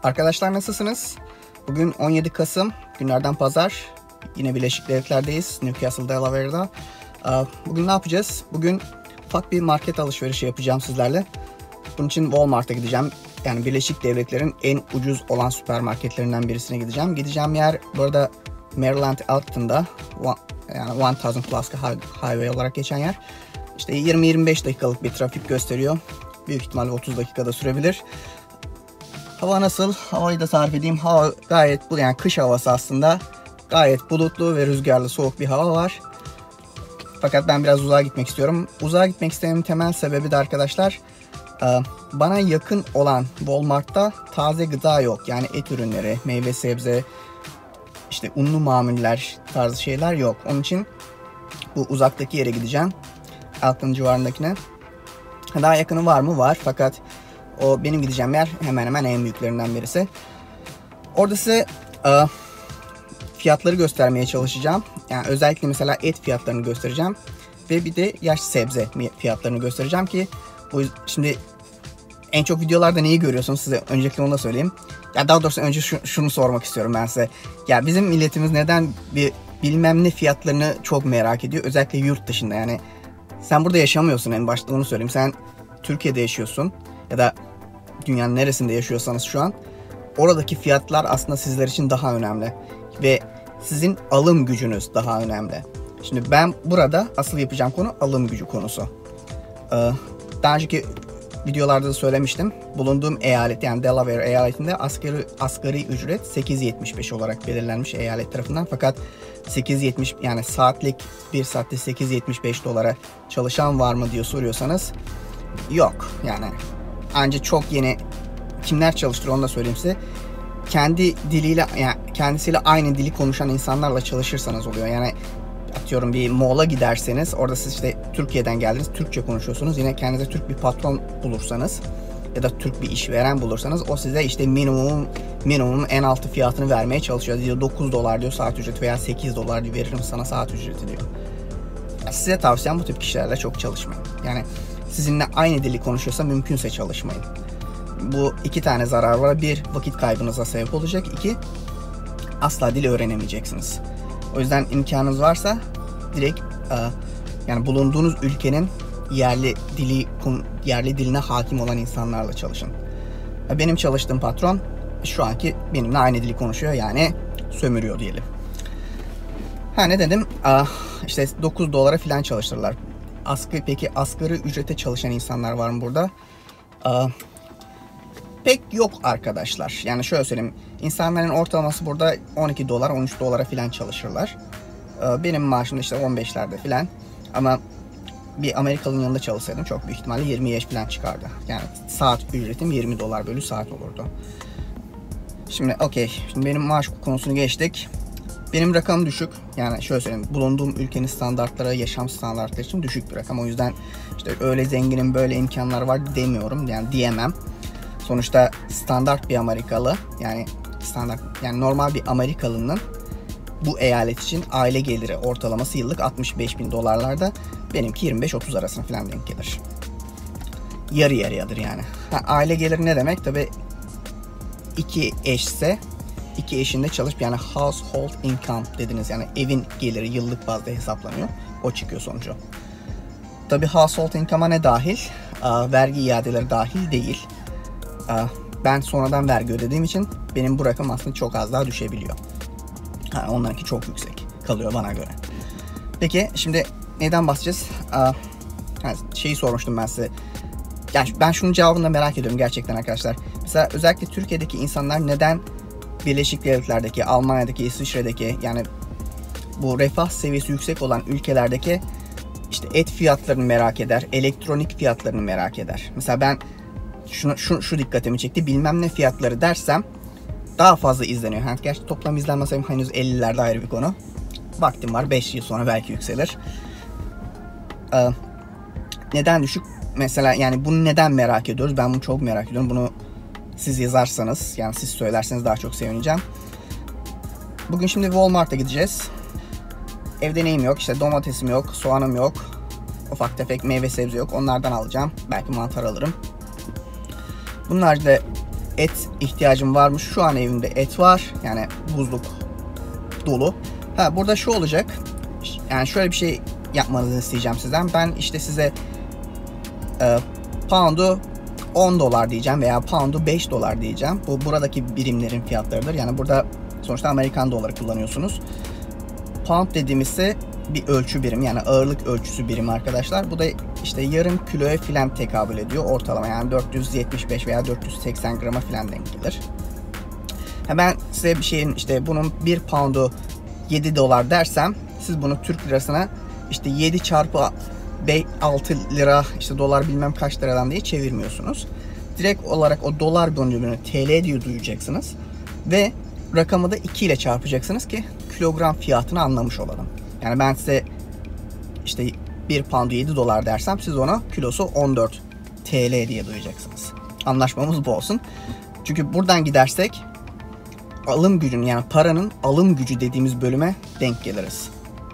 Arkadaşlar nasılsınız? Bugün 17 Kasım, günlerden pazar. Yine Birleşik Devletler'deyiz, Newcastle, Delaware'da. Bugün ne yapacağız? Bugün ufak bir market alışverişi yapacağım sizlerle. Bunun için Walmart'a gideceğim. Yani Birleşik Devletler'in en ucuz olan süpermarketlerinden birisine gideceğim. Gideceğim yer bu arada Maryland Elkton'da. Yani 1000 Plus Highway olarak geçen yer. İşte 20-25 dakikalık bir trafik gösteriyor. Büyük ihtimalle 30 dakikada sürebilir. Hava nasıl? Havayı da tarif edeyim. Hava gayet yani kış havası aslında. Gayet bulutlu ve rüzgarlı, soğuk bir hava var. Fakat ben biraz uzağa gitmek istiyorum. Uzağa gitmek istememin temel sebebi de arkadaşlar, bana yakın olan Walmart'ta taze gıda yok. Yani et ürünleri, meyve sebze, işte unlu mamuller tarzı şeyler yok. Onun için bu uzaktaki yere gideceğim. Elkton civarındakine. Daha yakını var mı? Var. Fakat o benim gideceğim yer hemen hemen en büyüklerinden birisi. Orada size fiyatları göstermeye çalışacağım. Yani özellikle mesela et fiyatlarını göstereceğim. Ve bir de yaş sebze fiyatlarını göstereceğim ki bu şimdi en çok videolarda neyi görüyorsunuz size öncelikle onu da söyleyeyim. Ya daha doğrusu önce şunu sormak istiyorum ben size. Ya bizim milletimiz neden bir bilmem ne fiyatlarını çok merak ediyor. Özellikle yurt dışında yani. Sen burada yaşamıyorsun, en başta onu söyleyeyim. Sen Türkiye'de yaşıyorsun ya da dünyanın neresinde yaşıyorsanız şu an. Oradaki fiyatlar aslında sizler için daha önemli. Ve sizin alım gücünüz daha önemli. Şimdi ben burada asıl yapacağım konu alım gücü konusu. Daha önceki videolarda da söylemiştim. Bulunduğum eyalet yani Delaware eyaletinde asgari ücret 8.75 olarak belirlenmiş eyalet tarafından. Fakat 8.70 yani saatlik bir saatte 8.75 dolara çalışan var mı diye soruyorsanız yok. Yani ancak çok yeni kimler çalıştırıyor onu da söyleyeyim size. Kendi diliyle yani kendisiyle aynı dili konuşan insanlarla çalışırsanız oluyor. Yani atıyorum bir mall'a giderseniz orada siz işte Türkiye'den geldiniz, Türkçe konuşuyorsunuz. Yine kendinize Türk bir patron bulursanız ya da Türk bir işveren bulursanız o size işte minimum en altı fiyatını vermeye çalışıyor. Diyor 9 dolar diyor saat ücreti veya 8 dolar diyor veririm sana saat ücreti diyor. Size tavsiyem bu tip kişilerle çok çalışmayın. Yani sizinle aynı dili konuşuyorsa mümkünse çalışmayın. Bu iki tane zarar var. Bir, vakit kaybınıza sebep olacak. İki, asla dil öğrenemeyeceksiniz. O yüzden imkanınız varsa direkt yani bulunduğunuz ülkenin yerli diline hakim olan insanlarla çalışın. Benim çalıştığım patron şu anki benimle aynı dili konuşuyor, yani sömürüyor diyelim. Ne dedim? İşte 9 dolara falan çalıştırırlar. Peki asgari ücrete çalışan insanlar var mı burada? Pek yok arkadaşlar. Yani şöyle söyleyeyim. İnsanların ortalaması burada 12 dolar, 13 dolara falan çalışırlar. Benim maaşım da işte 15'lerde falan. Ama bir Amerikalı'nın yanında çalışsaydım çok büyük ihtimalle 20'ye falan çıkardı. Yani saat ücretim 20 dolar bölü saat olurdu. Şimdi okey. Şimdi benim maaş konusunu geçtik. Benim rakamım düşük. Yani şöyle söyleyeyim. Bulunduğum ülkenin standartları, yaşam standartları için düşük bir rakam. O yüzden işte öyle zenginim, böyle imkanlar var demiyorum. Yani diyemem. Sonuçta standart bir Amerikalı yani normal bir Amerikalının bu eyalet için aile geliri ortalaması yıllık 65.000 dolarlarda, benimki 25-30 arasına falan denk gelir. Yarı yarıyadır yani. Aile geliri ne demek? Tabi iki eşse iki eşinde çalışıp yani household income dediniz, yani evin geliri yıllık bazda hesaplanıyor. O çıkıyor sonucu. Tabi household income'a ne dahil? Vergi iadeleri dahil değil. Ben sonradan vergi ödediğim için benim bu rakam aslında çok az daha düşebiliyor. Onlarınki çok yüksek kalıyor bana göre. Peki şimdi neden bahsedeceğiz? Şeyi sormuştum ben size. Yani ben şunun cevabını da merak ediyorum gerçekten arkadaşlar. Mesela özellikle Türkiye'deki insanlar neden Birleşik Devletler'deki, Almanya'daki, İsviçre'deki yani bu refah seviyesi yüksek olan ülkelerdeki işte et fiyatlarını merak eder, elektronik fiyatlarını merak eder. Mesela ben şu dikkatimi çekti. Bilmem ne fiyatları dersem daha fazla izleniyor. Gerçi toplam izlenme sayım henüz 50'lerde, ayrı bir konu. Vaktim var. 5 yıl sonra belki yükselir. Neden düşük? Mesela yani bunu neden merak ediyoruz? Ben bunu çok merak ediyorum. Bunu siz yazarsanız, yani siz söylerseniz daha çok sevineceğim. Bugün şimdi Walmart'a gideceğiz. Evde neyim yok? İşte domatesim yok, soğanım yok. Ufak tefek meyve sebze yok. Onlardan alacağım. Belki mantar alırım. Bunun haricinde et ihtiyacım varmış. Şu an evimde et var. Yani buzluk dolu. Burada şu olacak. Yani şöyle bir şey yapmanızı isteyeceğim sizden. Ben işte size pound'u 10 dolar diyeceğim veya pound'u 5 dolar diyeceğim. Bu buradaki birimlerin fiyatlarıdır. Yani burada sonuçta Amerikan doları kullanıyorsunuz. Pound dediğimizse bir ölçü birim, yani ağırlık ölçüsü birimi arkadaşlar. Bu da işte yarım kiloya filan tekabül ediyor ortalama. Yani 475 veya 480 grama filan denk gelir. Ben size bir şeyin işte bunun 1 pound'u 7 dolar dersem, siz bunu Türk lirasına işte 7 çarpı 6 lira işte dolar bilmem kaç liradan diye çevirmiyorsunuz. Direkt olarak o dolar bölümünü TL diye duyacaksınız ve rakamı da 2 ile çarpacaksınız ki kilogram fiyatını anlamış olalım. Yani ben size işte 1 pound 7 dolar dersem, siz ona kilosu 14 TL diye duyacaksınız. Anlaşmamız bu olsun. Çünkü buradan gidersek alım gücünün, yani paranın alım gücü dediğimiz bölüme denk geliriz.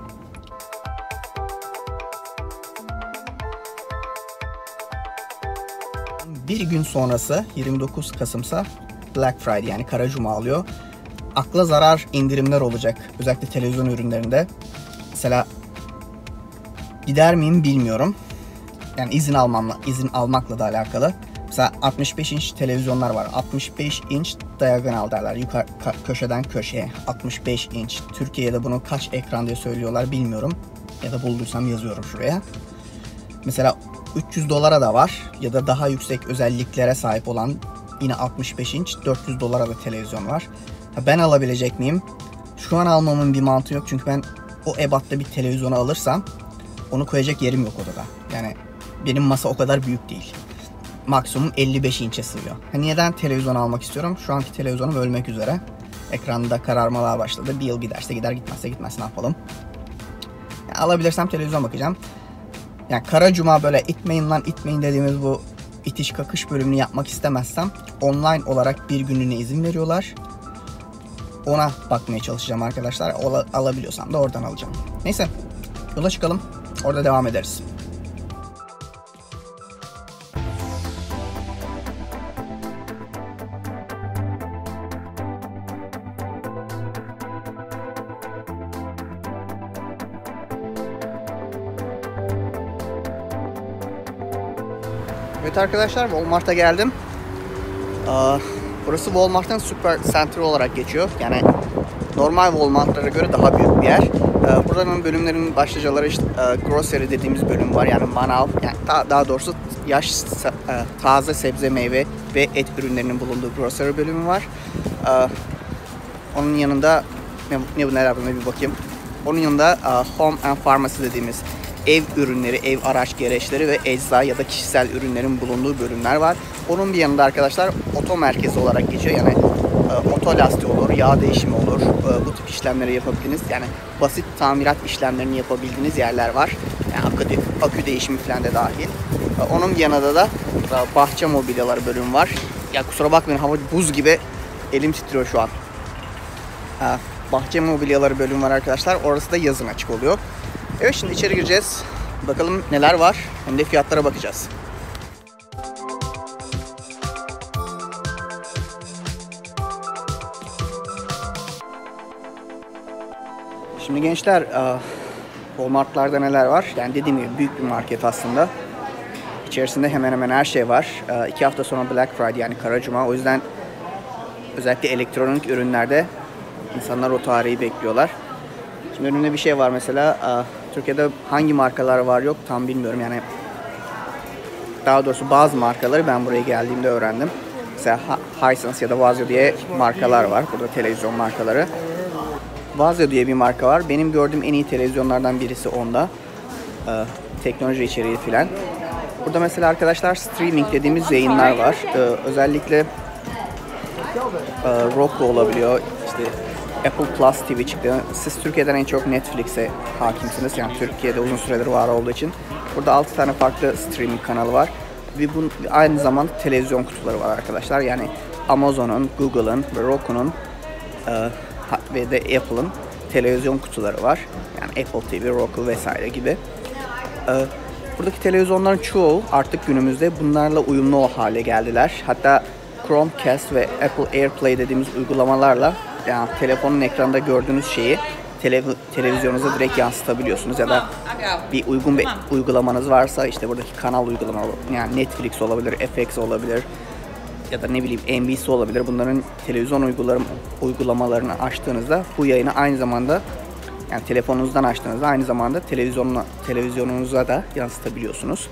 Bir gün sonrası 29 Kasım'sa Black Friday, yani Kara Cuma alıyor. Akla zarar indirimler olacak. Özellikle televizyon ürünlerinde. Mesela gider miyim bilmiyorum. Yani izin almakla da alakalı. Mesela 65 inç televizyonlar var. 65 inç diagonal derler. Yukarı köşeden köşeye. 65 inç. Türkiye'de bunu kaç ekran diye söylüyorlar bilmiyorum. Ya da bulduysam yazıyorum şuraya. Mesela 300 dolara da var. Ya da daha yüksek özelliklere sahip olan yine 65 inç 400 dolara da televizyon var. Ben alabilecek miyim? Şu an almamın bir mantığı yok. Çünkü ben o ebatta bir televizyonu alırsam onu koyacak yerim yok odada. Yani benim masa o kadar büyük değil. Maksimum 55 inçe sığıyor. Neden televizyon almak istiyorum? Şu anki televizyonum ölmek üzere. Ekranda kararmalar başladı. Bir yıl giderse gider, gitmezse gitmez, ne yapalım? Yani alabilirsem televizyon bakacağım. Yani Kara Cuma böyle itmeyin lan itmeyin dediğimiz bu itiş kakış bölümünü yapmak istemezsem online olarak bir günlüğüne izin veriyorlar. Ona bakmaya çalışacağım arkadaşlar. Alabiliyorsam da oradan alacağım. Neyse, yola çıkalım. Orada devam ederiz. Evet arkadaşlar, Walmart'a geldim. Burası Walmart'ın Super Center olarak geçiyor. Yani normal Walmart'lara göre daha büyük bir yer. Buranın bölümlerinin başlıcaları işte grocery dediğimiz bölüm var. Yani manav, yani daha doğrusu taze sebze, meyve ve et ürünlerinin bulunduğu grocery bölümü var. Onun yanında neler var bir bakayım. Onun yanında home and pharmacy dediğimiz ev ürünleri, ev araç gereçleri ve ecza ya da kişisel ürünlerin bulunduğu bölümler var. Onun bir yanında arkadaşlar oto merkezi olarak geçiyor. Yani oto lastiği olur, yağ değişimi olur. Bu tip işlemleri yapabildiğiniz, yani basit tamirat işlemlerini yapabildiğiniz yerler var. Yani akü değişimi falan da dahil. Onun yanında da bahçe mobilyaları bölümü var. Ya kusura bakmayın, hava buz gibi, elim titriyor şu an. Bahçe mobilyaları bölümü var arkadaşlar. Orası da yazın açık oluyor. Evet, şimdi içeri gireceğiz. Bakalım neler var. Hem de fiyatlara bakacağız. Şimdi gençler, Walmart'larda neler var? Yani dediğim gibi büyük bir market aslında. İçerisinde hemen hemen her şey var. 2 hafta sonra Black Friday, yani Kara Cuma. O yüzden özellikle elektronik ürünlerde insanlar o tarihi bekliyorlar. Şimdi önümde bir şey var mesela. Türkiye'de hangi markalar var yok tam bilmiyorum. Yani daha doğrusu bazı markaları ben buraya geldiğimde öğrendim. Mesela Hisense ya da Vazio diye markalar var. Burada televizyon markaları. Vazio diye bir marka var. Benim gördüğüm en iyi televizyonlardan birisi onda. Teknoloji içeriği filan. Burada mesela arkadaşlar streaming dediğimiz yayınlar var. Özellikle Roku olabiliyor. İşte Apple Plus TV çıktı. Siz Türkiye'den en çok Netflix'e hakimsiniz. Yani Türkiye'de uzun süredir var olduğu için. Burada 6 tane farklı streaming kanalı var. Ve aynı zamanda televizyon kutuları var arkadaşlar. Yani Amazon'un, Google'ın ve Roku'nun ve de Apple'ın televizyon kutuları var. Yani Apple TV, Roku vesaire gibi. Buradaki televizyonların çoğu artık günümüzde bunlarla uyumlu hale geldiler. Hatta Chromecast ve Apple AirPlay dediğimiz uygulamalarla yani telefonun ekranda gördüğünüz şeyi televizyonunuza direkt yansıtabiliyorsunuz ya da bir uygun bir uygulamanız varsa işte buradaki kanal uygulamaları yani Netflix olabilir, FX olabilir ya da ne bileyim NBC olabilir. Bunların televizyon uygulamalarını açtığınızda bu yayını aynı zamanda yani telefonunuzdan açtığınızda aynı zamanda televizyonunuza da yansıtabiliyorsunuz.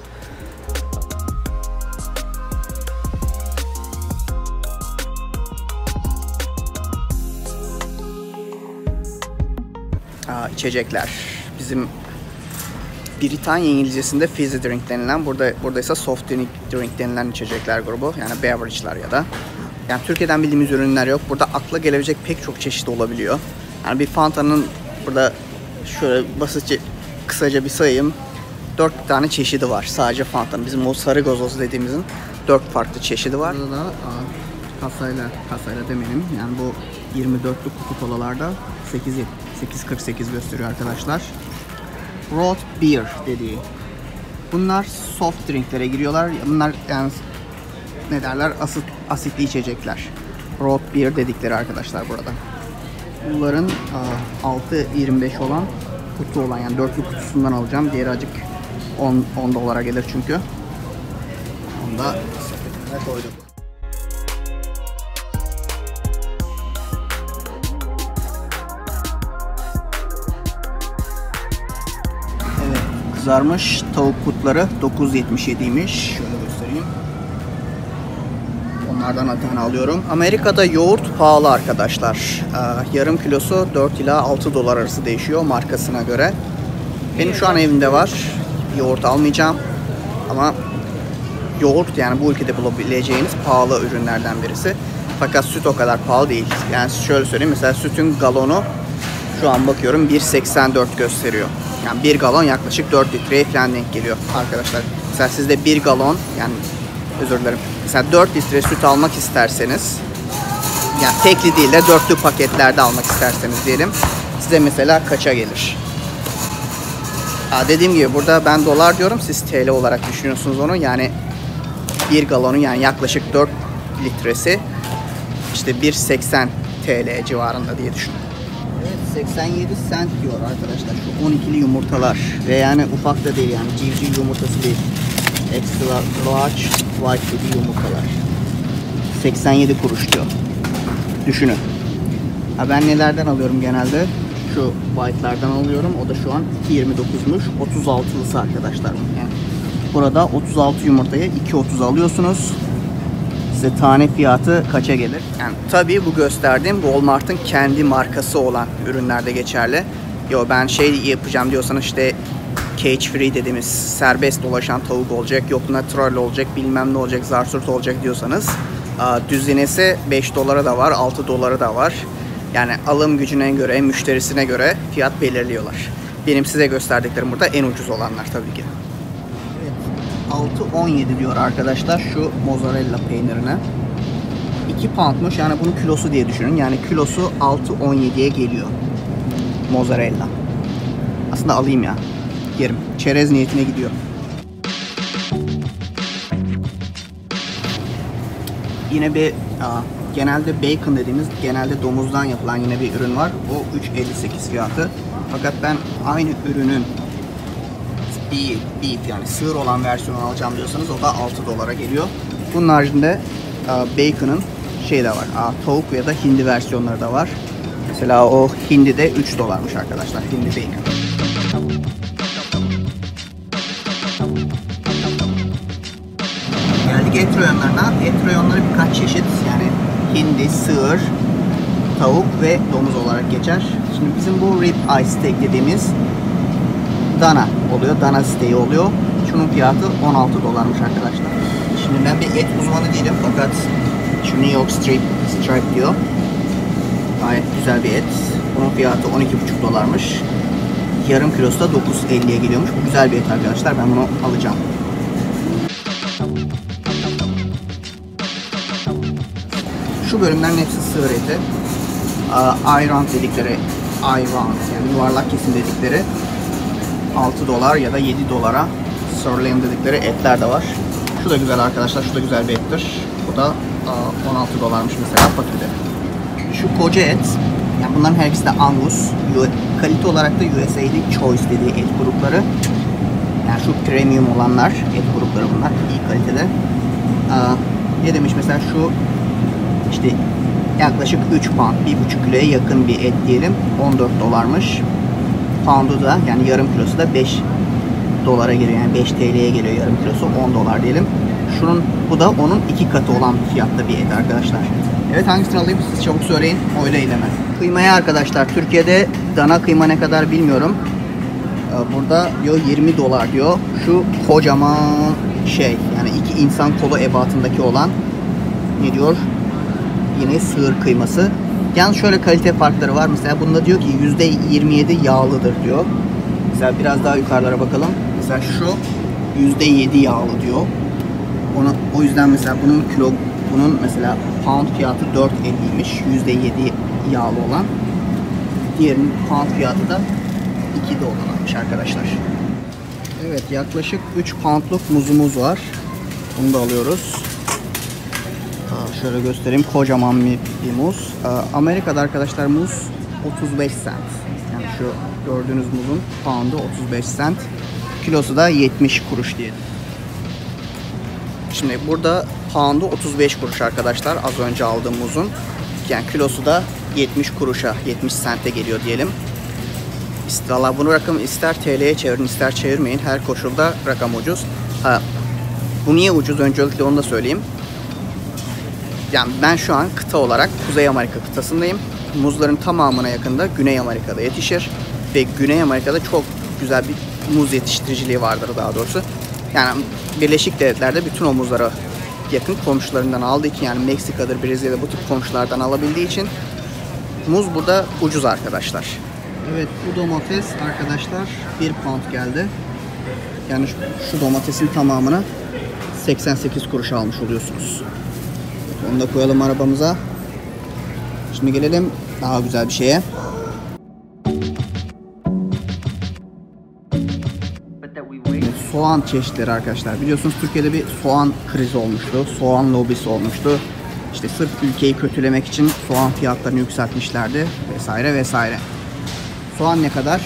İçecekler. Bizim Britanya İngilizcesinde fizzy drink denilen, burada ise soft drink denilen içecekler grubu. Yani beverage'lar ya da. Yani Türkiye'den bildiğimiz ürünler yok. Burada akla gelebilecek pek çok çeşit olabiliyor. Yani bir Fanta'nın burada şöyle basitçe kısaca bir sayayım. 4 tane çeşidi var. Sadece Fanta'nın. Bizim o sarı gazoz dediğimizin 4 farklı çeşidi var. Burada da kasayla demeyelim. Yani bu 24'lük kutu kolalarda 8.48 gösteriyor arkadaşlar. Root beer dediği. Bunlar soft drinklere giriyorlar. Bunlar yani ne derler? Asitli içecekler. Root beer dedikleri arkadaşlar burada. Bunların 6.25 olan kutu olan yani dörtlü kutusundan alacağım. Diğeri acık 10 dolara gelir çünkü. Onu da sepetine koyduk. Evet, kızarmış tavuk butları 9.77'ymiş. Şöyle göstereyim. Onlardan bir tane alıyorum. Amerika'da yoğurt pahalı arkadaşlar. Yarım kilosu 4 ila 6 dolar arası değişiyor markasına göre. Benim şu an evimde var. Yoğurt almayacağım. Ama yoğurt yani bu ülkede bulabileceğiniz pahalı ürünlerden birisi. Fakat süt o kadar pahalı değil. Yani şöyle söyleyeyim, mesela sütün galonu şu an bakıyorum 1.84 gösteriyor. Yani bir galon yaklaşık 4 litreye falan denk geliyor arkadaşlar. Mesela sizde bir galon yani özür dilerim. Mesela 4 litre süt almak isterseniz yani tekli değil de dörtlü paketlerde almak isterseniz diyelim size mesela kaça gelir? Dediğim gibi burada ben dolar diyorum, siz TL olarak düşünüyorsunuz onu. Yani bir galonu yani yaklaşık 4 litresi işte 1.80 TL civarında diye düşünün. Evet, 87 cent diyor arkadaşlar şu 12'li yumurtalar ve yani ufak da değil yani civciv yumurtası değil. Extra large white dediği yumurtalar. 87 kuruş diyor. Düşünün. Ben nelerden alıyorum genelde? Şu white'lardan alıyorum. O da şu an 2.29'muş. 36'lısı arkadaşlar. Yani burada 36 yumurtaya 2.30 alıyorsunuz. Size tane fiyatı kaça gelir? Yani tabii bu gösterdiğim Walmart'ın kendi markası olan ürünlerde geçerli. Yo ben şey yapacağım diyorsanız işte cage free dediğimiz serbest dolaşan tavuk olacak, yok natural olacak, bilmem ne olacak, zarsurt olacak diyorsanız düzinesi 5 dolara da var, 6 dolara da var. Yani alım gücüne göre, müşterisine göre fiyat belirliyorlar. Benim size gösterdiklerim burada en ucuz olanlar tabii ki. Evet, 6.17 diyor arkadaşlar şu mozzarella peynirine. 2 poundmuş yani bunun kilosu diye düşünün. Yani kilosu 6.17'ye geliyor. Mozzarella. Aslında alayım ya. Yerim. Çerez niyetine gidiyor. Yine bir genelde bacon dediğimiz genelde domuzdan yapılan yine bir ürün var. O 3.58 fiyatı. Fakat ben aynı ürünün beef yani sığır olan versiyonu alacağım diyorsanız o da 6 dolara geliyor. Bunun haricinde bacon'ın şey de var. Tavuk ya da hindi versiyonları da var. Mesela o hindi de 3 dolarmış arkadaşlar. Hindi bacon. Geldik et reyonlarına. Et reyonları birkaç çeşit yani hindi, sığır, tavuk ve domuz olarak geçer. Şimdi bizim bu rib eye steak dediğimiz dana oluyor. Dana steak'i oluyor. Şunun fiyatı 16 dolarmış arkadaşlar. Şimdi ben bir et uzmanı değilim fakat şu New York Strip diyor. Gayet güzel bir et. Bunun fiyatı 12,5 dolarmış. Yarım kilosu da 9.50'ye geliyormuş. Bu güzel bir et arkadaşlar. Ben bunu alacağım. Şu bölümlerin hepsi sığır eti. Ayran dedikleri, ayran yani yuvarlak kesim dedikleri 6 dolar ya da 7 dolara sirloin dedikleri etler de var. Şu da güzel arkadaşlar. Şu da güzel bir ettir. Bu da 16 dolarmış mesela paketi. Şu koca et, yani bunların her ikisi de Angus. Kalite olarak da USA'li Choice dediği et grupları. Yani şu premium olanlar et grupları bunlar. İyi kalitede. Ne demiş mesela şu işte yaklaşık 3 pound, 1,5 kiloya yakın bir et diyelim. 14 dolarmış. Pound'u da yani yarım kilosu da 5 dolara geliyor. Yani 5 TL'ye geliyor yarım kilosu, 10 dolar diyelim. Bu da onun 2 katı olan fiyatta bir et arkadaşlar. Evet, hangisini alayım siz çabuk söyleyin. Oylayın hemen. Kıymaya arkadaşlar, Türkiye'de dana kıyma ne kadar bilmiyorum. Burada diyor 20 dolar diyor. Şu kocaman şey, yani 2 insan kolu ebatındaki olan ne diyor? Yine sığır kıyması. Yalnız şöyle kalite farkları var. Mesela bunda diyor ki %27 yağlıdır diyor. Mesela biraz daha yukarılara bakalım. Mesela şu %7 yağlı diyor. O yüzden mesela bunun mesela pound fiyatı 4.50'ymiş. %7 yağlı olan. Diğerinin pound fiyatı da 2 dolarmış arkadaşlar. Evet, yaklaşık 3 poundluk muzumuz var. Bunu da alıyoruz. Şöyle göstereyim. Kocaman bir muz. Amerika'da arkadaşlar muz 35 cent. Yani şu gördüğünüz muzun pound'u 35 cent. Kilosu da 70 kuruş diyelim. Şimdi burada pound'u 35 kuruş arkadaşlar. Az önce aldığım muzun. Yani kilosu da 70 kuruşa, 70 cent'e geliyor diyelim. Valla bunu rakam ister TL'ye çevirin, ister çevirmeyin. Her koşulda rakam ucuz. Bu niye ucuz? Öncelikle onu da söyleyeyim. Yani ben şu an kıta olarak Kuzey Amerika kıtasındayım. Muzların tamamına yakında Güney Amerika'da yetişir. Ve Güney Amerika'da çok güzel bir muz yetiştiriciliği vardır daha doğrusu. Yani Birleşik Devletler'de bütün o muzlara yakın komşularından aldığı için, yani Meksika'dır, Brezilya'da bu tip komşulardan alabildiği için muz burada ucuz arkadaşlar. Evet, bu domates arkadaşlar 1 pound geldi. Yani şu domatesin tamamını 88 kuruş almış oluyorsunuz. Onu da koyalım arabamıza. Şimdi gelelim daha güzel bir şeye. Soğan çeşitleri arkadaşlar. Biliyorsunuz Türkiye'de bir soğan krizi olmuştu. Soğan lobisi olmuştu. İşte sırf ülkeyi kötülemek için soğan fiyatlarını yükseltmişlerdi vesaire vesaire. Soğan ne kadar?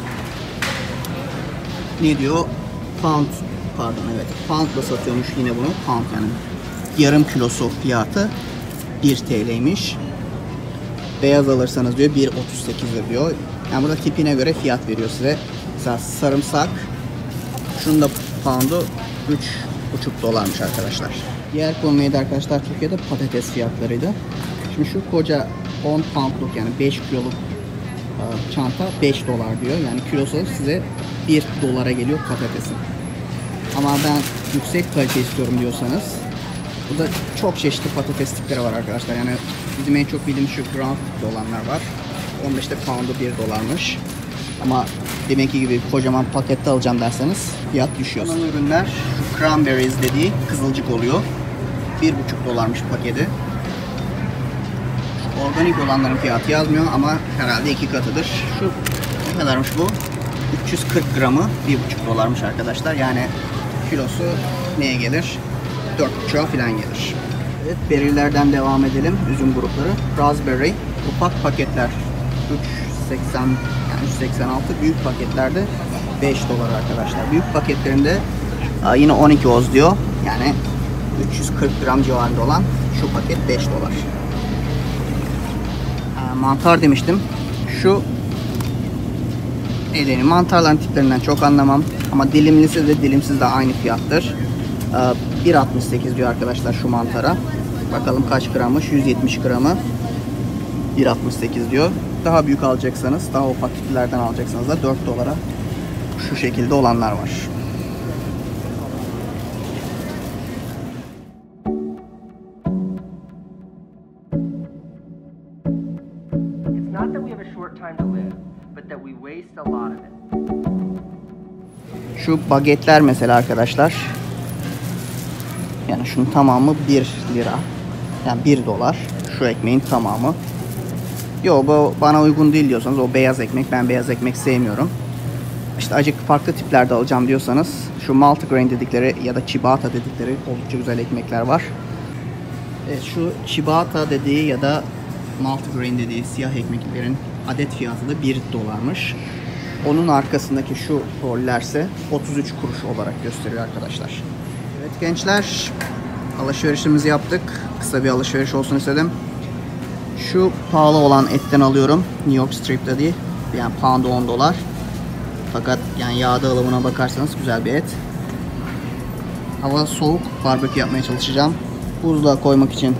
Ne diyor? Pound, pardon, evet. Pound'la satıyormuş yine bunu. Pound yani yarım kilosu fiyatı 1 TL'ymiş. Beyaz alırsanız diyor 1.38'dir diyor. Yani burada tipine göre fiyat veriyor size. Mesela sarımsak, şunun da pound'u 3,5 dolarmış arkadaşlar. Diğer konu neydi arkadaşlar? Türkiye'de patates fiyatlarıydı. Şimdi şu koca 10 pound'luk yani 5 kiloluk çanta 5 dolar diyor. Yani kilosu size 1 dolara geliyor patatesin. Ama ben yüksek kalite istiyorum diyorsanız burada çok çeşitli patates tipleri var arkadaşlar. Yani bizim en çok bildiğimiz şu ground tipli olanlar var. Onun işte pound'u 1 dolarmış. Ama deminki gibi kocaman pakette alacağım derseniz fiyat düşüyor. Son ürünler şu cranberries dediği kızılcık oluyor. 1,5 dolarmış paketi. Organik olanların fiyatı yazmıyor ama herhalde 2 katıdır. Şu ne kadarmış bu? 340 gramı 1,5 dolarmış arkadaşlar. Yani kilosu neye gelir? 4,5'a falan gelir. Evet, berry'lerden devam edelim. Üzüm grupları. Raspberry ufak paketler 3,80 yani 3,86, büyük paketlerde 5 dolar arkadaşlar. Büyük paketlerinde yine 12 oz diyor. Yani 340 gram civarında olan şu paket 5 dolar. Mantar demiştim. Şu mantarların tiplerinden çok anlamam. Ama dilimlisi de dilimsiz de aynı fiyattır. 1,68 diyor arkadaşlar şu mantara. Bakalım kaç grammış? 170 gramı. 1,68 diyor. Daha büyük alacaksanız, daha ufak tiplerden alacaksanız da 4 dolara şu şekilde olanlar var. Şu bagetler mesela arkadaşlar. Yani şunun tamamı 1 lira. Yani 1 dolar. Şu ekmeğin tamamı. Yo, bu bana uygun değil diyorsanız o beyaz ekmek. Ben beyaz ekmek sevmiyorum. İşte acık farklı tiplerde alacağım diyorsanız şu multigrain dedikleri ya da ciabatta dedikleri oldukça güzel ekmekler var. Evet, şu ciabatta dediği ya da multigrain dediği siyah ekmeklerin adet fiyatı da 1 dolarmış. Onun arkasındaki şu rollerse 33 kuruş olarak gösteriyor arkadaşlar. Evet gençler, alışverişimizi yaptık. Kısa bir alışveriş olsun istedim. Şu pahalı olan etten alıyorum. New York Strip dediği. Yani pound'u 10 dolar. Fakat yani yağ dağılımına bakarsanız güzel bir et. Hava soğuk, barbekü yapmaya çalışacağım. Buzluğa koymak için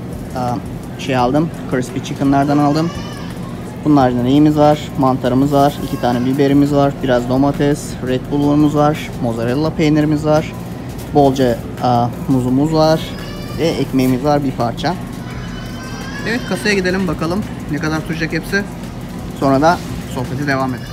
aldım. Crispy chicken'lardan aldım. Bunlardan neyimiz var? Mantarımız var. 2 tane biberimiz var. Biraz domates. Red Bull'umuz var. Mozzarella peynirimiz var. Bolca muzumuz var. Ve ekmeğimiz var bir parça. Evet, kasaya gidelim bakalım ne kadar tutacak hepsi. Sonra da sohbeti devam edelim.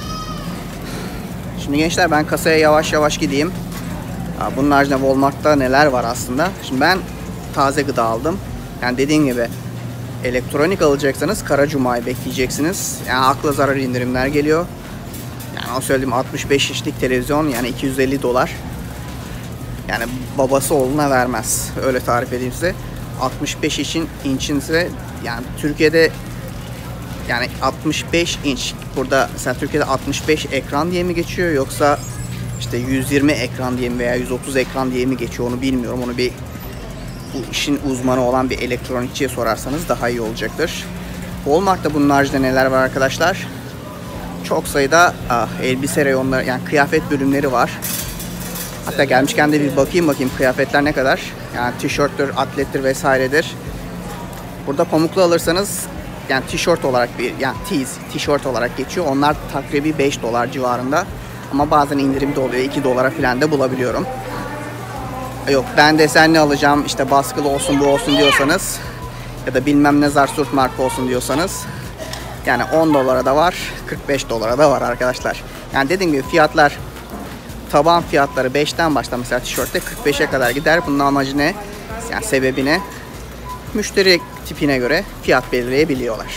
Şimdi gençler, ben kasaya yavaş yavaş gideyim. Bunun haricinde Walmart'ta neler var aslında. Şimdi ben taze gıda aldım. Yani dediğim gibi elektronik alacaksanız Kara Cuma'yı bekleyeceksiniz. Yani akla zarar indirimler geliyor. Yani o söylediğim 65 inçlik televizyon yani 250 dolar. Yani babası oğluna vermez. Öyle tarif edeyim size. 65 inçin ise yani Türkiye'de yani 65 inç. Burada mesela Türkiye'de 65 ekran diye mi geçiyor yoksa işte 120 ekran diye mi veya 130 ekran diye mi geçiyor onu bilmiyorum. Onu bir bu işin uzmanı olan bir elektronikçiye sorarsanız daha iyi olacaktır. Walmart'ta bunun haricinde neler var arkadaşlar? Çok sayıda elbise reyonları yani kıyafet bölümleri var. Hatta gelmişken de bir bakayım kıyafetler ne kadar. Yani tişörttür, atlettir vesairedir. Burada pamuklu alırsanız yani tişört olarak yani tişört olarak geçiyor. Onlar takribi 5 dolar civarında. Ama bazen indirimde oluyor. 2 dolara falan da bulabiliyorum. Yok ben desenli alacağım işte baskılı olsun bu olsun diyorsanız ya da bilmem ne zarsurt marka olsun diyorsanız yani 10 dolara da var 45 dolara da var arkadaşlar. Yani dediğim gibi fiyatlar taban fiyatları 5'ten başlar mesela tişörtte 45'e kadar gider. Bunun amacı ne? Yani sebebi ne? Müşteri tipine göre fiyat belirleyebiliyorlar.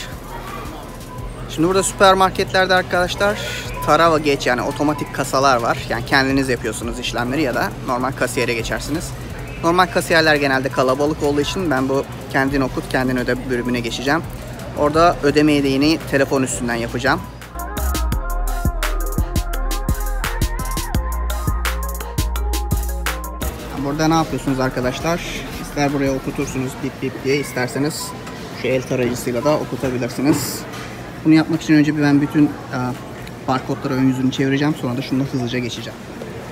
Şimdi burada süpermarketlerde arkadaşlar tara ve geç yani otomatik kasalar var. Yani kendiniz yapıyorsunuz işlemleri ya da normal kasiyere geçersiniz. Normal kasiyerler genelde kalabalık olduğu için ben bu kendin okut kendin öde bölümüne geçeceğim. Orada ödemeyi de yine telefon üstünden yapacağım. Burada ne yapıyorsunuz arkadaşlar? İster buraya okutursunuz bip bip diye, isterseniz şu el tarayıcısıyla da okutabilirsiniz. Bunu yapmak için önce ben bütün barkodları ön yüzünü çevireceğim. Sonra da şunu hızlıca geçeceğim.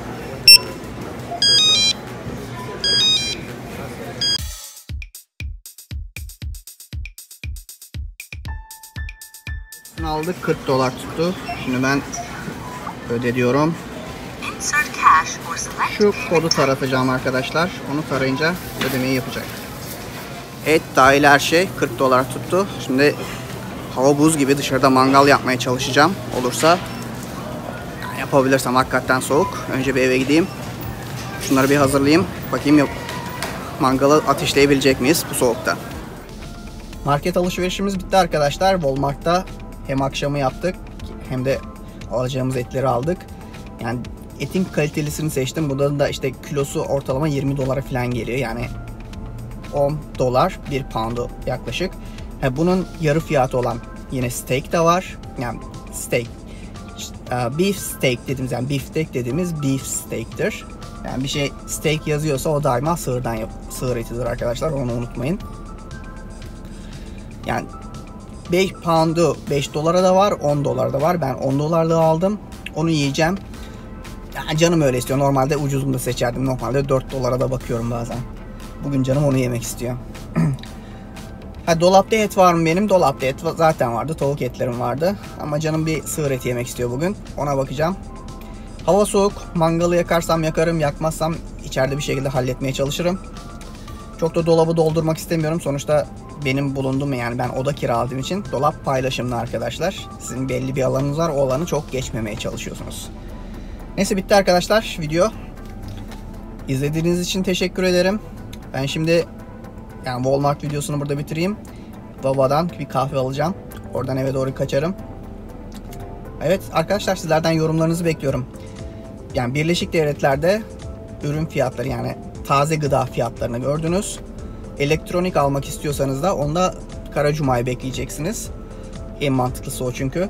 Bunu aldık. 40 dolar tuttu. Şimdi ben öde diyorum. Şu kodu taratacağım arkadaşlar. Onu tarayınca ödemeyi yapacak. Et dahil her şey 40 dolar tuttu. Şimdi hava buz gibi dışarıda mangal yapmaya çalışacağım. Olursa yapabilirsem hakikaten soğuk. Önce bir eve gideyim. Şunları bir hazırlayayım. Bakayım yok. Mangalı ateşleyebilecek miyiz bu soğukta? Market alışverişimiz bitti arkadaşlar. Walmart'ta hem akşamı yaptık hem de alacağımız etleri aldık. Yani etin kalitelisini seçtim. Bunların da işte kilosu ortalama 20 dolara falan geliyor. Yani 10 dolar 1 pound'u yaklaşık. Bunun yarı fiyatı olan yine steak de var. Yani steak. Beef steak dediğimiz yani beefsteak dediğimiz beef steak'tir. Yani bir şey steak yazıyorsa o daima sığır etidir arkadaşlar. Onu unutmayın. Yani 5 pound'u 5 dolara da var, 10 dolara da var. Ben 10 dolarlığı aldım. Onu yiyeceğim. Yani canım öyle istiyor. Normalde ucuzunu da seçerdim. Normalde 4 dolara da bakıyorum bazen. Bugün canım onu yemek istiyor. Dolapta et var mı benim? Dolapta et zaten vardı. Tavuk etlerim vardı. Ama canım bir sığır eti yemek istiyor bugün. Ona bakacağım. Hava soğuk. Mangalı yakarsam yakarım. Yakmazsam içeride bir şekilde halletmeye çalışırım. Çok da dolabı doldurmak istemiyorum. Sonuçta benim bulunduğum yani ben oda kiraladığım için dolap paylaşımlı arkadaşlar. Sizin belli bir alanınız var. O alanı çok geçmemeye çalışıyorsunuz. Neyse bitti arkadaşlar video. İzlediğiniz için teşekkür ederim. Ben şimdi yani Walmart videosunu burada bitireyim. Babadan bir kahve alacağım. Oradan eve doğru kaçarım. Evet arkadaşlar sizlerden yorumlarınızı bekliyorum. Yani Birleşik Devletler'de ürün fiyatları yani taze gıda fiyatlarını gördünüz. elektronik almak istiyorsanız da onda Kara Cuma'yı bekleyeceksiniz. En mantıklısı o çünkü.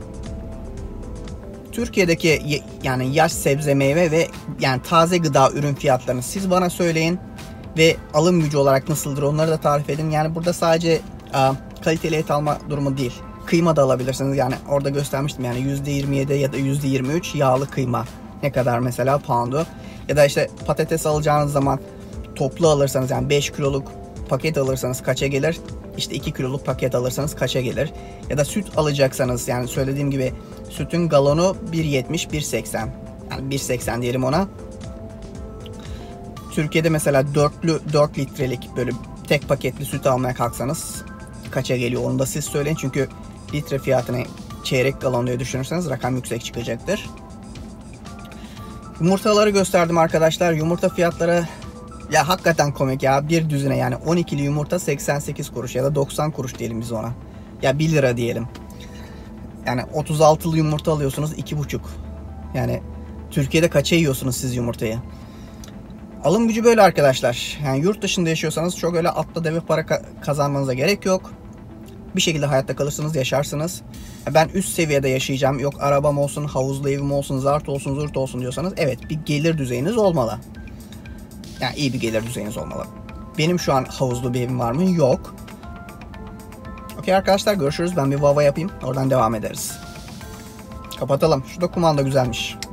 Türkiye'deki yani yaş sebze meyve ve yani taze gıda ürün fiyatlarını siz bana söyleyin ve alım gücü olarak nasıldır onları da tarif edin. Yani burada sadece kaliteli et alma durumu değil. Kıyma da alabilirsiniz. Yani orada göstermiştim yani %27 ya da %23 yağlı kıyma. Ne kadar mesela poundu. Ya da işte patates alacağınız zaman toplu alırsanız yani 5 kiloluk paket alırsanız kaça gelir? İşte 2 kiloluk paket alırsanız kaça gelir? Ya da süt alacaksanız yani söylediğim gibi sütün galonu 1.70 1.80 yani 1.80 diyelim ona. Türkiye'de mesela 4 litrelik böyle tek paketli süt almaya kalksanız kaça geliyor onu da siz söyleyin. Çünkü litre fiyatını çeyrek galon diye düşünürseniz rakam yüksek çıkacaktır. Yumurtaları gösterdim arkadaşlar. Yumurta fiyatları ya hakikaten komik ya. Bir düzine yani 12'li yumurta 88 kuruş ya da 90 kuruş diyelim biz ona. Ya 1 lira diyelim. Yani 36'lı yumurta alıyorsunuz 2,5. Yani Türkiye'de kaça yiyorsunuz siz yumurtayı? Alım gücü böyle arkadaşlar. Yani yurt dışında yaşıyorsanız çok öyle atla deve para kazanmanıza gerek yok. Bir şekilde hayatta kalırsınız, yaşarsınız. Ben üst seviyede yaşayacağım, yok arabam olsun, havuzlu evim olsun, zart olsun, zurt olsun diyorsanız evet bir gelir düzeyiniz olmalı. Yani iyi bir gelir düzeyiniz olmalı. Benim şu an havuzlu bir evim var mı? Yok. Okey arkadaşlar görüşürüz. Ben bir vava yapayım. Oradan devam ederiz. Kapatalım. Şurada kumanda güzelmiş.